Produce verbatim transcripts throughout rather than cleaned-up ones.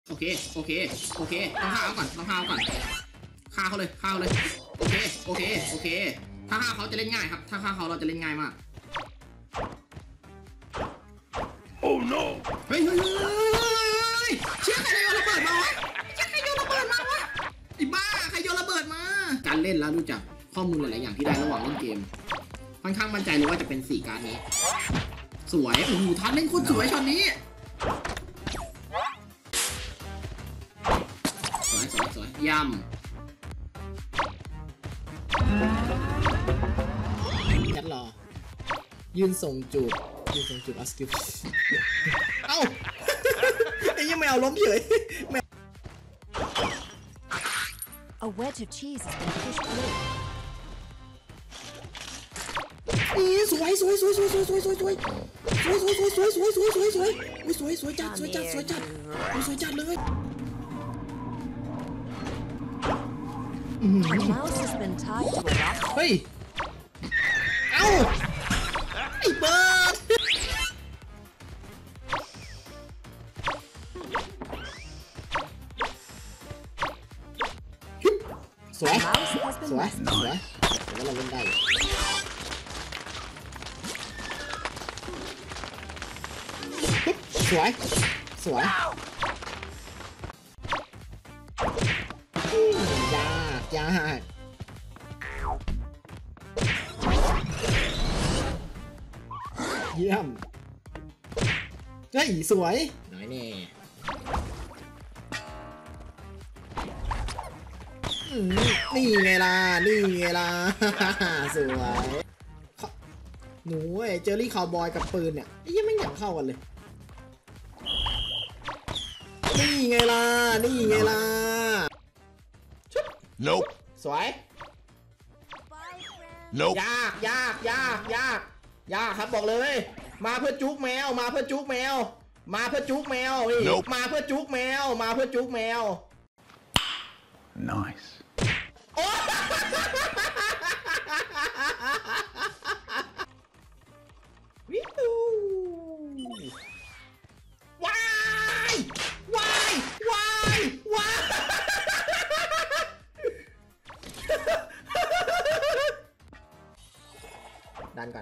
โอเคโอเคโอเคต้องฆ่าเขาก่อนต้องฆ่าเขาก่อนฆ่าเขาเลยฆ่าเขาเลยโอเคโอเคโอเคถ้าฆ่าเขาจะเล่นง่ายครับถ้าฆ่าเขาเราจะเล่นง่ายมากโอ้ no เฮ้ยเฮ้ยเชี่ยใครโยนระเบิดมาวะเชี่ยใครโยนระเบิดมาวะไอ้บ้าใครโยนระเบิดมาการเล่นแล้วรู้จักข้อมูลหลายๆอย่างที่ได้ระหว่างเล่นเกมค่อนข้างมั่นใจเลยว่าจะเป็นสี่การนี้สวยโอ้โหทันเล่นโคตรสวยช็อตนี้สวยสวยสวยย่ำยัดรอยืนส่งจูบยืนส่งจูบอัสกิลเอ้าไอ้ยังแมวล้มเฉยแมว A wedge of cheese has been pushed through. สวยสวยสวยสวยสวยสวยสวยสวยสวยสวยสวยสวยสวยสวยสวยสวยสวยสวยจัดสวยจัดสวยจัดสวยจัดเลย A mouse has been tied to a rock. เฮ้ยเอ้าไอ้เบิร์ดสวย Mouse has ส been วย rescued. สวยแต่ว่าเราเล่นได้สวยสวยยากยากเยี่ยมเฮ้ยสวยน้อยแน่นี่ไงล่ะนี่ไงล่ะสวยหนูไอ้เจอรี่คาวบอยกับปืนเนี่ยไอ้ยังไม่อยากเข้ากันเลยนี่ไงล่ะนี่ไงล่ะชุบ Nope สวย Nope ยากยากยากยากยากครับบอกเลยมาเพื่อจุกแมวมาเพื่อจุกแมวมาเพื่อจุกแมว Nope มาเพื่อจุกแมวมาเพื่อจุกแมว Nice โอ้วิววายวายวายวายดันก่อน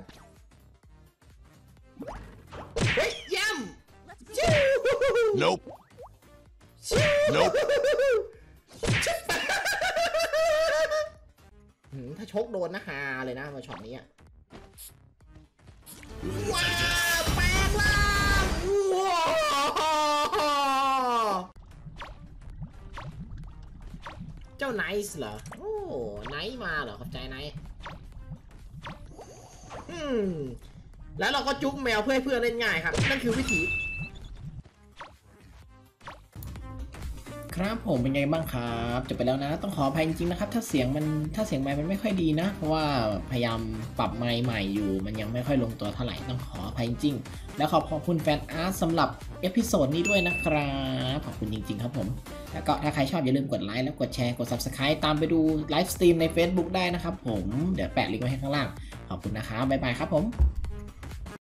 เฮ้ยย่ำชิว Nope ชิว Nope ถ้าชกโดนนะฮาเลยนะมาช็อตนี้ว้าวแปลงล่างว้าวเจ้าไนซ์เหรอโอ้ไนซ์มาเหรอขอบใจไนซ์อืมแล้วเราก็จุ๊กแมวเพื่อให้เพื่อนเล่นง่ายครับนั่นคือวิธีครับผมเป็นไงบ้างครับจบไปแล้วนะต้องขออภัยจริงๆนะครับถ้าเสียงมันถ้าเสียงไมค์มันไม่ค่อยดีนะเพราะว่าพยายามปรับไมค์ใหม่อยู่มันยังไม่ค่อยลงตัวเท่าไหร่ต้องขออภัยจริงๆแล้วขอบคุณแฟนอาร์ตสำหรับเอพิโซดนี้ด้วยนะครับขอบคุณจริงๆครับผมแล้วก็ถ้าใครชอบอย่าลืมกดไลค์แล้วกดแชร์กด ซับสไครบ์ ตามไปดูไลฟ์สตรีมใน เฟซบุ๊ก ได้นะครับผมเดี๋ยวแปะลิงก์ไว้ให้ข้างล่างขอบคุณนะครับบ๊ายบายครับผม